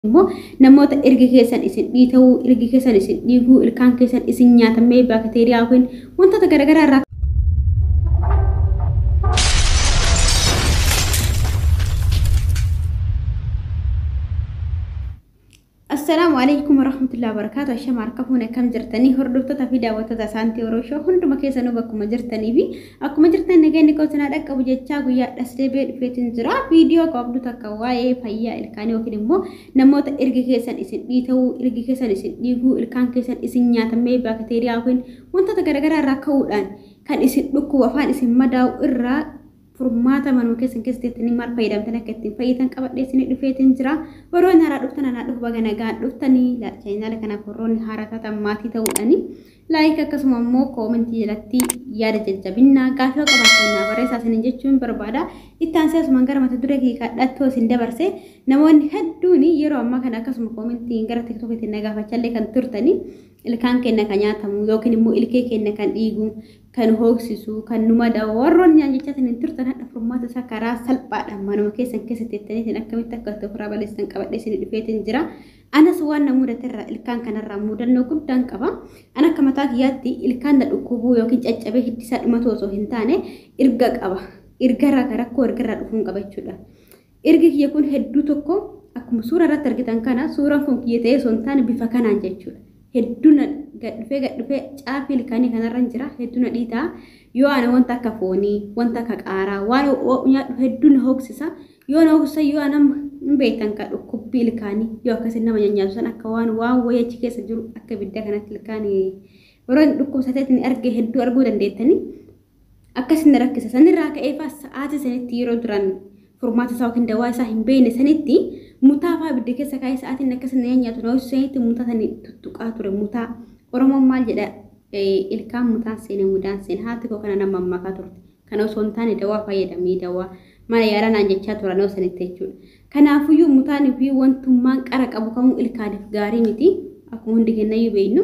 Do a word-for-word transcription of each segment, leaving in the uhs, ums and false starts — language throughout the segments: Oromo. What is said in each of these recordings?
Immoo namoota erga keessan isin dhiita'uu erga keessan isin dhiiguu ilkaan keessan isin nyaatamee baakteeriyaa kun wantoota garaagaraa irraa السلام عليكم ورحمة الله وبركاته. أشياء معركفونا كم جرتني هردوتا تفيدا وتتسانتي وروشو هندو مكيسا نوبكو مجرتني بي أكو مجرتني نجاني كوتنا لك أبو جتشاقو يا أسلبي فيتن زرا فيديو قابلو تكواي فايا إلكاني وكنمو نموت إرغي كيسان إسن إيتو إرغي كيسان إسن إيغو إلكان كيسان إسن نياتمي باكتيريا وين وانتا تغرغرا راكو الآن كان إسن لكو وفان إسن مداو إرا Furmaata manuu keessan keessatti maal fayyadamtan akka ittiin fayyitan qabadheessanii dhufeetiin jira. Warroonni haaraa dhuftan anaa dhufu baga nagaan dhuftanii chaanaala kanaaf warroonni haaraa taatan maatii ta'uudhaani laayik akkasuma immoo koomentii jalatti yaada jajjabinaa gaafii qabaatannaa barreessaa isiniin jechuun barbaada. Itti aansee asumaan gara mata duree kee kadhattoo isin dabarse namoonni hedduun yeroo ammaa kana akkasuma koomentiin gara tiktokiitti na gaafachallee kan turtanii ilkaan kenna kan nyaatamu yookiin immoo ilkee kenna kan dhiigu kan hoogsisu kan numa daawwa warroonni nyaan jechaatan hin turtan hadha furmaata isaa karaa salphaadhaan manuma keessan keessatti jettaniitiin akkamitti akka ofirraa balleessan qabadheessanii dhufeetiin jira. Anas waan na mudaterraa ilkaan kanarraa mudannoo guddaan qaba. Ana akka mataa kiyyaatti ilkaan na dhukkubuu yookiin caccabee hiddisaa dhumatu osoo hin taane erga qaba. Ergarraa kan rakkoo ergarraa dhufuun qaba jechuudha. Ergi kiyya kun hedduu tokko akkuma suura irratti argitan kana suuraan kun kiyya ta'ee osoo hin taane bifa kanaan jechuudha. Hedduuna gadhufee gadhufee caafii ilkaanii kanarra jira hedduuna dhiitaa yoo ana wanta akka foonii wanta akka qaaraa waan nyaadhu hedduuna hoogsisa yoo na hoogsisa yoo ana hin beektan ka dhukkubbii ilkaanii yoo akkasiin nama nyaanyaatu san akka waan waan wayii achi keessa jiru akka ibidda kanatti ilkaanii warroonni dhukkubsateetiin argee hedduu arguu dandeettanii akkasiin rakkisa sanirraa ka'eefaa sa'aatii sanitti yeroo duraan furmaata isaa yookiin dawaa isaa hin beekne sanitti mutaa fa'aa ibidda keessa kaa'ee sa'aatiin akkasiin nyaanyaatu na hojjetu mutaa sanii tuttuqaa ture mutaa Oromoon maal jedha ilkaan mutaan seenee mudaan seenee haati koo kana nama ammakaa turte kana osoo hin taane dawaa fayyadamee dawaa mana yaalaa naan jechaa turan osoo sanitti jechuudha. Kanaafiyyuu mutaan fi wantummaan qara qabu kamuu ilkaaniif gaarii miti akkuma hundi kennayyuu beeknu.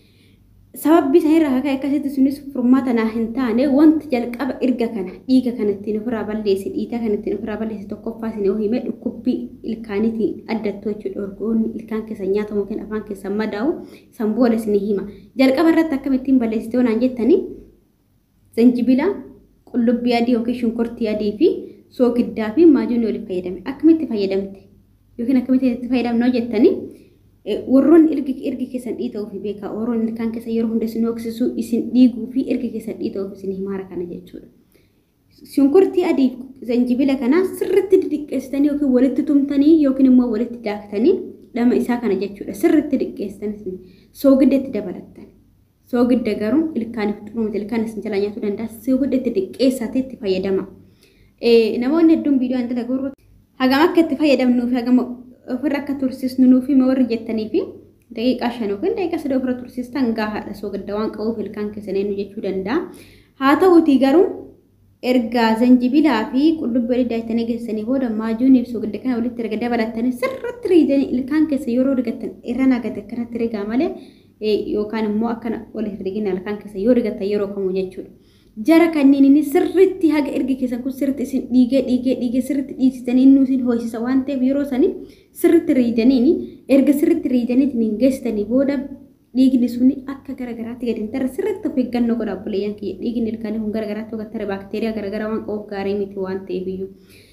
Sababbi sanirraa ka'e akkasitti sunis furmaata naa hin taane wanti jalqaba erga kana dhiiga kanatti ofirraa balleessi dhiiga kanatti ofirraa balleessi tokkoffaa isin yoo hime dhukkubbii ilkaaniitiin addattoo jechuudha. Orgoonni ilkaan keessa nyaatamu yookiin afaan keessa madaa'u sanboola isin hima. Jalqaba irratti akkamittiin balleessite waan jettanii zanjibila qullubbii adii yookiin shunkurtii adii fi soogiddaa fi maajoonii waliin fayyadame. Akkamitti fayyadamte yookiin akkamitti itti fayyadamnoo jettanii warroonni ergi ergi keessan dhiita'uu fi beekaa warroonni ilkaan keessa yeroo hunda isin hoogsisuu isin dhiiguu fi ergi keessan dhiita'uu fi isin himaara kana jechuudha. Shunkurtii adii zanjibila kana sirriitti diqqeessitanii yookiin walitti tumtanii yookiin immoo walitti daaktanii dhama isaa kana jechuudha. Sirriitti diqqeessitanii soogidda itti dabalattan. Soogidda garuu ilkaaniif xumurate ilkaan isin jala nyaatuu danda'a. Soogidda itti diqqeessatee itti fayyadama. Namoonni hedduun viidiyoo an dalagurru hagam akka itti fayyadamnuu fi hagam ofirra akka tursiisnu nuufi warri jettanii fi daqiiqaa shan yookiin daqiiqaa sadii ofirra tursiistan gahaadha soogidda waan qabuuf ilkaan keessan eenyu jechuu danda'a. Haa ta'uutii garuu erga zanjibilaa fi qullubbii adii daayitanii geessanii booda maajoonii fi soogidda kana walitti erga dabalattanii sirriitti riidanii ilkaan keessa yeroo rigattan irra nagate akkanatti rigaa malee yookaan immoo akkana walitti rigina ilkaan keessa yoo rigattan yeroo kamuu jechuudha. Jara kanneen sirriitti haga ergi keessan kun sirriitti isin dhiigee dhiigee dhiigee sirriitti dhiisitanii inni isin hoosisa waan ta'eef yeroo sanii sirriitti riidanii erga sirriitti riidanii geessitanii booda dhiigni suni akka garagaraatti gadi hin tarre sirriitti of eeggannoo godha obboleeyyan kiyya dhiigni ilkaanii kun garagaraatti akka tarre baakteeriyaa garagaraa waan qabuuf gaarii miti waan ta'eef iyyuu.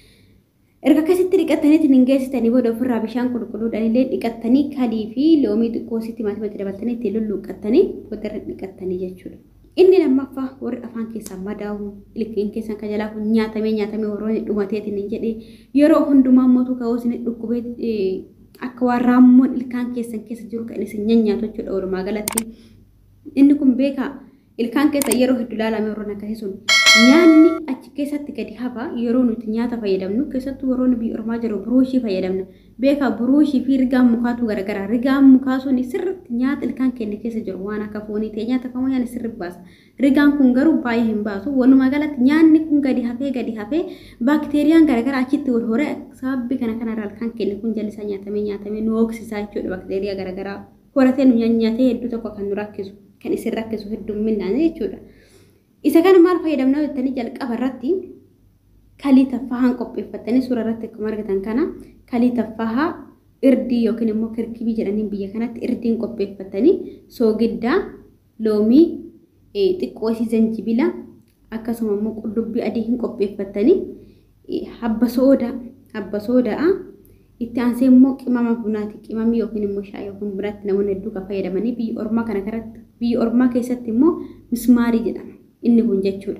Erga akkasitti dhiqattanii geessitanii booda ofirraa bishaan qulqulluudhaan illee dhiqattanii kalii fi loomii xiqqoo sitti maatimatti dabaltanii itti lulluuqqattanii booda dhiqattanii jechuudha. Inni lammaffaa warri afaan keessaa madaa'u ilkaan keessan ka jalaa kun nyaatamee nyaatamee warroonni dhumateetiin jedhee yeroo hundumaa mootuu ka'uu isin dhukkubee akka waan raammoon ilkaan keessan keessa jiru kan isin nyaanyaatu jechuudha walumaa galatti. Inni kun beekaa ilkaan keessa yeroo hedduu ilaalame warroon akkasii sun nyaanni achi keessatti gadi hafa yeroo nuti nyaata fayyadamnu keessattuu warroonni biyya ormaa jiru buruushii fayyadamna. Beekaa buruushii fi rigaan mukaatu garagaraa rigaan mukaa sun sirriitti nyaata ilkaan keenya keessa jiru waan akka foonii ta'e nyaata kamuu nyaanni sirriitti baasa. Rigaan kun garuu baay'ee hin baasu walumaa galatti nyaanni kun gadi hafee gadi hafee baakteeriyaan garagaraa achitti wal horee sababbii kana kanarraa ilkaan keenya kun jallisaa nyaatamee nyaatamee nu hooksisaa jechuudha baakteeriyaa garagaraa horatee nu nyaatee hedduu tokko kan nu rakkisu kan isin rakkisu hedduminaan jechuudha. Isa kana maal fayyadamna jettanii jalqaba irratti kalii taffahaan qopheeffatanii suura irratti akkuma argitan kana kalii taffahaa irdii yookiin immoo kirkibii jedhanii biyya kanatti irdiin qopheeffatanii soogiddaa loomii xiqqoo isii zanjibila akkasuma immoo qullubbii adii hin qopheeffatanii habba soodaa habba soodaa itti aansee immoo qimama bunaati qimamii yookiin immoo shaayii yookiin bunaatti namoonni hedduu kan fayyadamanii biyya ormaa kana kanatti biyya ormaa keessatti immoo mismaarii jedhama inni kun jechuudha.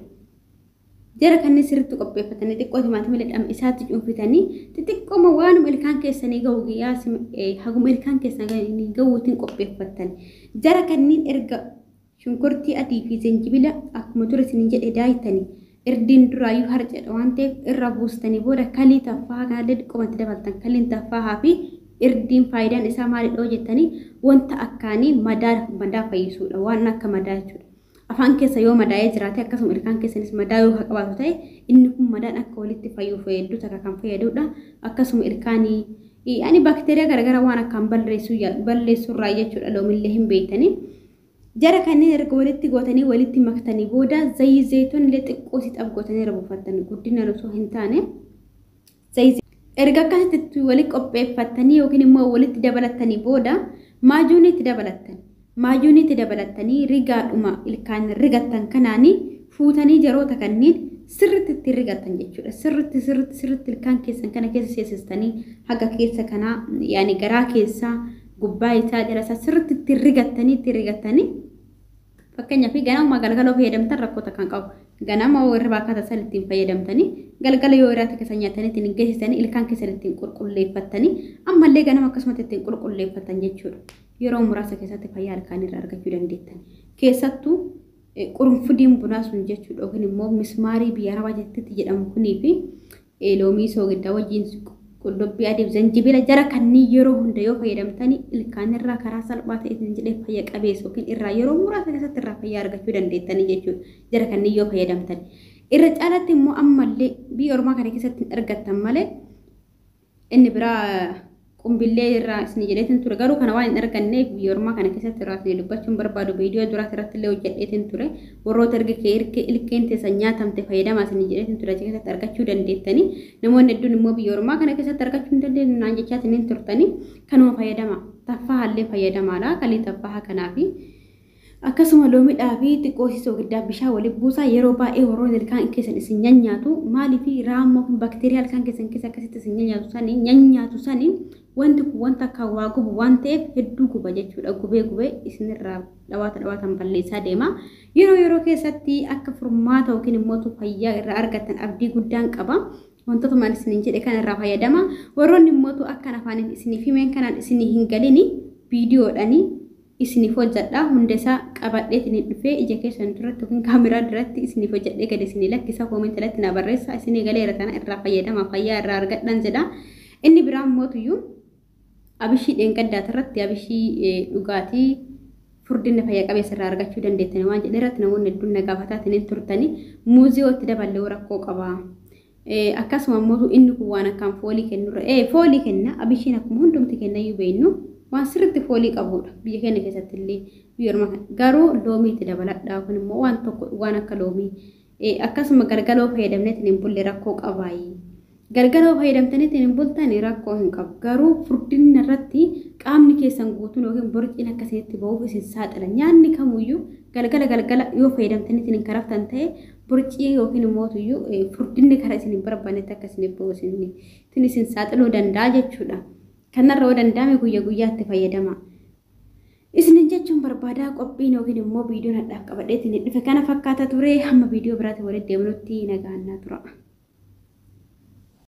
Jara kanneen sirriitti qopheeffatanii xiqqoo timaatimii ledhama isaatti cuunfitanii xixiqqooma waanuma ilkaan keessanii ga'u guyyaa haguma ilkaan keessanii ga'uutiin qopheeffattan. Jara kanneen erga shunkurtii adii fi zanjibila akkuma ture isin jedhe daayitanii irdiin duraayyuu harcadha waan ta'eef irra buustanii booda kalii taffaa kanallee xiqqoomatti dabaltan kaliin taffaa fi irdiin faayidaan isaa maalidha jettanii wanta akkaanii madaa madaa fayyisuudha waan akka madaa jechuudha. Afaan keessa yoo madaa'ee jiraate akkasuma ilkaan keessanis madaa yoo qabaatu ta'e inni kun madaan akka walitti fayyuu fayyadu takka kan fayyadudha akkasuma ilkaanii ani bakteeriyaa garagara waan akkaan balleessuu balleessurraa jechuudha loomillee hin beektanii jara kanneen erga walitti gootanii walitti maktanii booda zayii zayituun illee xiqqoo si xabgootanii rabuufatanii guddina osoo hin taane zayii erga akkasitti walitti qopheeffatanii yookiin immoo walitti dabalatanii booda maajuun itti dabalatan maajuun itti dabalatanii rigaadhuma ilkaan rigattan kanaanii fuutanii jaroota kanneen sirriitti itti rigatan jechuudha. Sirriitti sirriitti sirriitti ilkaan keessan kana keessa seensistanii haga keessa kanaa yaani garaa keessaa gubbaa isaa jalasaa sirriitti itti rigatanii itti rigatanii fakkeenyaaf ganama galgala fayyadamtan rakkoota kan qabu. Ganama warra baakata san ittiin fayyadamtanii galgala yoo irraatti keessa nyaatanii ittiin geessisanii ilkaan keessan ittiin qulqulleeffatanii ammallee ganama akkasumatti ittiin qulqulleeffatan jechuudha. Yeroo muraasa keessatti fayyaa ilkaan irraa argachuu dandeettan. Keessattuu qurunfudiin bunaa sun jechuudha yookiin immoo mismaarii biyya arabaa jettitti jedhamu kunii fi loomii soogiddaa wajjin qullubbii adii zanjibila jara kanneen yeroo hunda yoo fayyadamtanii ilkaan irraa karaa salphaa ta'een jedhee fayya qabeessa yookiin irraa yeroo muraasa keessatti irraa fayyaa argachuu dandeettanii jechuudha. Jara kanneen yoo fayyadamtan irra caalaatti immoo ammallee biyya ormaa kana keessatti argattan malee inni biraa qumbillee irraa isin jedheetin ture garuu kana waan hin arganneef biyya ormaa kana keessatti irraa isin dubbachuun barbaadu viidiyoo duraa irratti illee hojjedheetin ture warroota erga kee erga ilkeen teessan nyaatamte fayyadamaa isin jedheetin ture achi keessatti argachuu dandeettanii namoonni hedduun immoo biyya ormaa kana keessatti argachuu hin dandeenye naan jechaatiin hin turtanii kanuma fayyadama taffaa hallee fayyadamaadha kalii taffaa kanaafi akkasuma loomidhaa fi xiqqoosi soogiddaa bishaan waliin buusaa yeroo baay'ee warroonni ilkaan keessan isin nyaanyaatu maaliif raamoo bakteeriyaa ilkaan keessan keessa akkasitti isin nyaanyaatu sanii nyaanyaatu sanii wanti kun wanta akka waa gubu waan ta'eef hedduu guba jechuudha gubee gubee isinirraa dhawaata dhawaatan balleessaa deema yeroo yeroo keessatti akka furmaata yookiin immoo fayyaa irraa argatan abdii guddaan qaba wantoota maal isin jedhe kan irraa fayyadama warroonni immoo akka afaaniin isiniif himeen kanaan isinii hin galini viidiyoodhanii isiniif hojjedha hunda isaa qabadhee isin dhufee ija keessan duratti yookiin kaameraa duratti isiniif hojjedhee gadi isinii lakkisa koomentii irratti na barreessa isinii galeera kana irraa fayyadama fayyaa irraa argadhan jedha inni biraan mootuyyuu abishii dheengaddaat irratti abishii dhugaatii furdina fayyaa qabeessa irraa argachuu dandeettanii waan jedhe irratti namoonni hedduun na gaafataatiin turtanii muuzii itti daballee rakkoo qaba. Akkasuma immoo inni kun waan akkaan foolii kennurra ee foolii kenna abishiin akkuma hundumti kennayyuu beeknu waan sirriitti foolii qabudha biyya keenya keessatti illee biyya ormaa garuu loomii itti dabaladhaa kun immoo waan tokko waan akka loomii akkasuma galgaloo fayyadamneetiin hin bulle rakkoo qabaayii. Galgaloo fayyadamtaniitiin hin bultanii rakkoo hin qabu garuu furdina irratti qaamni keessan guutuun yookiin borciin akkasitti ba'uuf isin saaxila nyaanni kamuyyuu galgala galgala yoo fayyadamtaniitiin hin karaftan ta'e borcii yookiin mootuyyuu furdinni karaa isin hin barbaannetti akkasitti ba'u isin isin saaxiluu danda'a jechuudha. Kanarra yoo danda'ame guyyaa guyyaatti fayyadama. Isin jechuun barbaadaa qophiin yookiin immoo viidiyoon hadhaaf qabadheetiin dhufe kana fakkaata ture hamma viidiyoo biraatti walitti deemnutti nagaannaa tura.